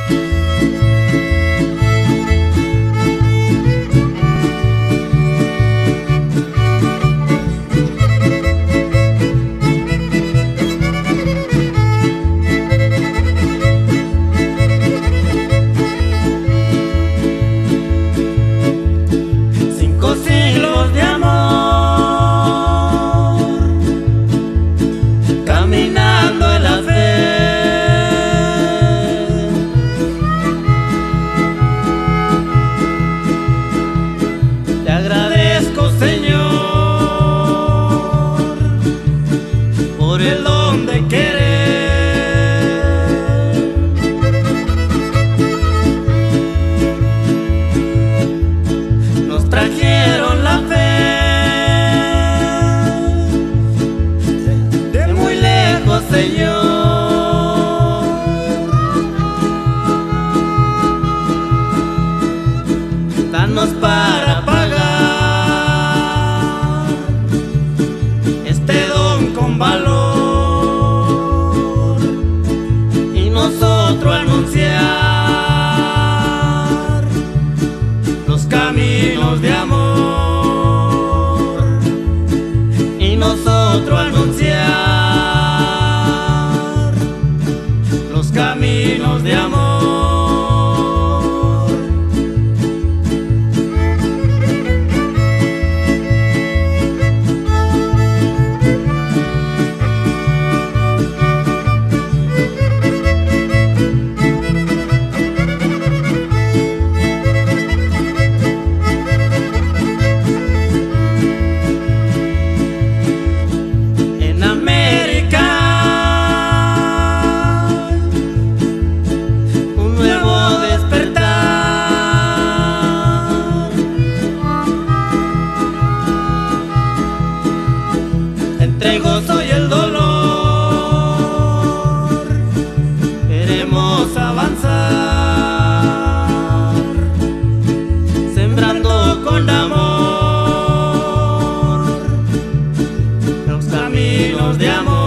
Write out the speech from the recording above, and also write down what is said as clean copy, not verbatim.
trajeron la fe de muy lejos, Señor. Danos para pagar este don con valor y nosotros anunciar los caminos de amor, y nosotros anunciar los caminos de amor. Entre gozo y el dolor queremos avanzar, sembrando con amor los caminos de amor.